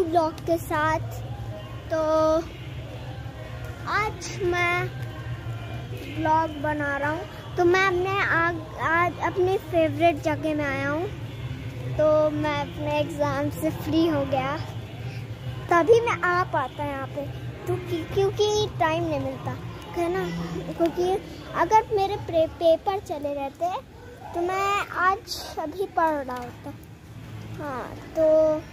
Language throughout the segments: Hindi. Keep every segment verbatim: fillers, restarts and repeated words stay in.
ब्लॉग के साथ। तो आज मैं ब्लॉग बना रहा हूँ। तो मैं अपने आज, आज अपनी फेवरेट जगह में आया हूँ। तो मैं अपने एग्ज़ाम से फ्री हो गया तभी मैं आ पाता यहाँ पे, तो क्योंकि टाइम नहीं मिलता है ना। क्योंकि अगर मेरे पेपर चले रहते तो मैं आज अभी पढ़ रहा होता। हाँ तो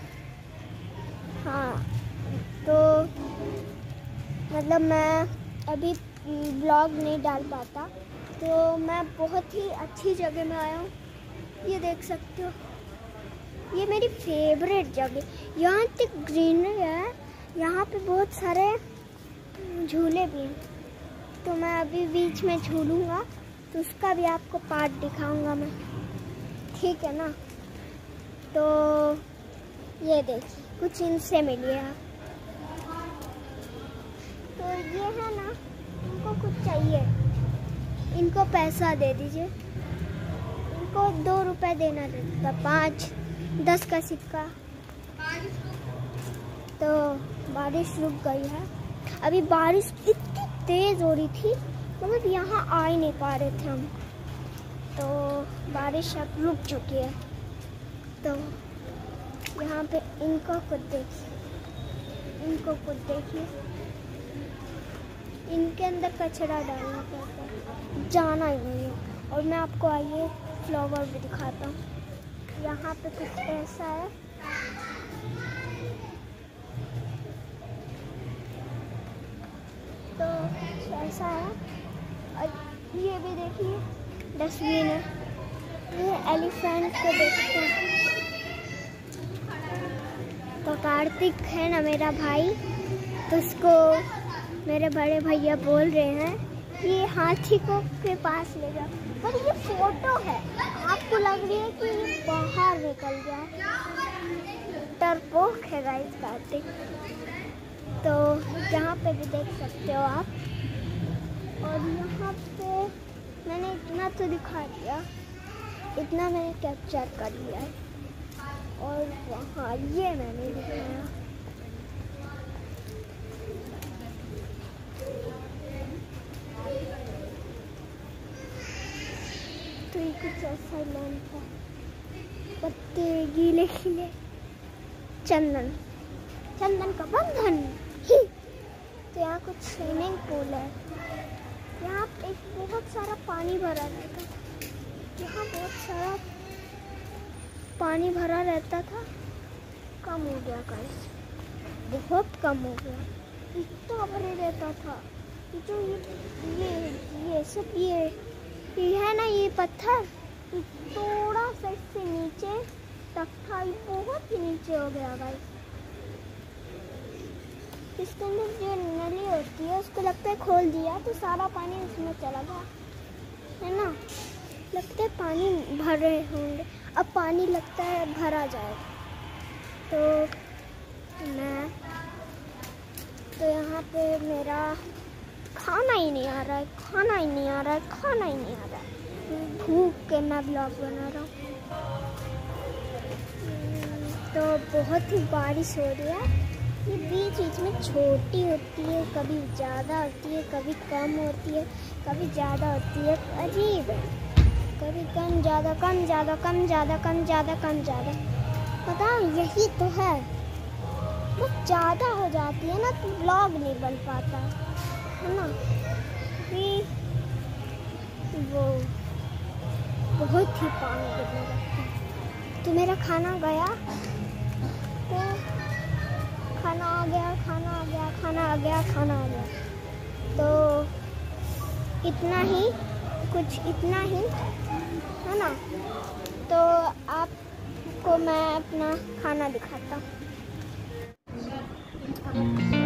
हाँ तो मतलब मैं अभी ब्लॉग नहीं डाल पाता। तो मैं बहुत ही अच्छी जगह में आया हूँ, ये देख सकते हो। ये मेरी फेवरेट जगह। यहाँ तक ग्रीनरी है, यहाँ पे बहुत सारे झूले भी हैं। तो मैं अभी बीच में झूलूंगा, तो उसका भी आपको पार्ट दिखाऊंगा मैं, ठीक है ना। तो ये देखिए, कुछ इनसे मिलिए आप। तो ये है ना, इनको कुछ चाहिए, इनको पैसा दे दीजिए। इनको दो रुपए देना रहता, पाँच दस का सिक्का। तो बारिश रुक गई है। अभी बारिश इतनी तेज हो रही थी, मतलब यहाँ आ ही नहीं पा रहे थे हम। तो बारिश अब रुक चुकी है। तो यहाँ पे इनको खुद देखिए, इनको खुद देखिए, इनके अंदर कचरा डालना पड़ता है, जाना ही नहीं है। और मैं आपको आइए फ्लावर भी दिखाता हूँ। यहाँ पे कुछ ऐसा है, तो ऐसा है। और ये भी देखिए डस्टबिन है। ये एलिफेंट को देखते हैं। तो कार्तिक है ना मेरा भाई, तो उसको मेरे बड़े भैया बोल रहे हैं कि ये हाथी को के पास ले जाओ। पर ये फोटो है, आपको लग रही है कि ये बाहर निकल गया। डरपोक है गाइस कार्तिक। तो यहाँ पे भी देख सकते हो आप। और यहाँ पे मैंने इतना तो दिखा दिया, इतना मैंने कैप्चर कर लिया है। और वहाँ ये मैंने दिखाया। तो ये कुछ ऐसा लैंप है, पत्ते गीले गीले, चंदन चंदन का बंधन। तो यहाँ कुछ स्विमिंग पूल है। यहाँ एक बहुत सारा पानी भरा रहता था। यहाँ बहुत सारा पानी भरा रहता था, कम हो गया गाइस, बहुत कम हो गया। इतना भरे रहता था। जो ये ये ये सब ये ये है ना, ये पत्थर थोड़ा सा इससे नीचे तक था, ये बहुत ही नीचे हो गया गाइस। इसके अंदर जो नली होती है उसको लगता है खोल दिया तो सारा पानी उसमें चला गया, है ना। लगता है पानी भर रहे होंगे, अब पानी लगता है भरा जाएगा। तो मैं तो यहाँ पे मेरा खाना ही नहीं आ रहा है, खाना ही नहीं आ रहा है, खाना ही नहीं आ रहा है। भूख के मैं ब्लॉग बना रहा हूँ। तो बहुत ही बारिश हो रही है। ये बीच बीच में छोटी होती है, कभी ज़्यादा होती है, कभी कम होती है, कभी ज़्यादा होती है। अजीब है, कभी कम ज़्यादा कम ज़्यादा कम ज़्यादा कम ज़्यादा कम ज़्यादा। पता यही तो है, बहुत ज़्यादा हो जाती है ना तो ब्लॉग नहीं बन पाता है ना। कि वो बहुत ही पानी गिरने लगता है। तो मेरा खाना गया, तो खाना आ गया खाना आ गया खाना आ गया खाना आ गया। तो इतना ही, कुछ इतना ही है ना। तो आपको मैं अपना खाना दिखाता हूँ।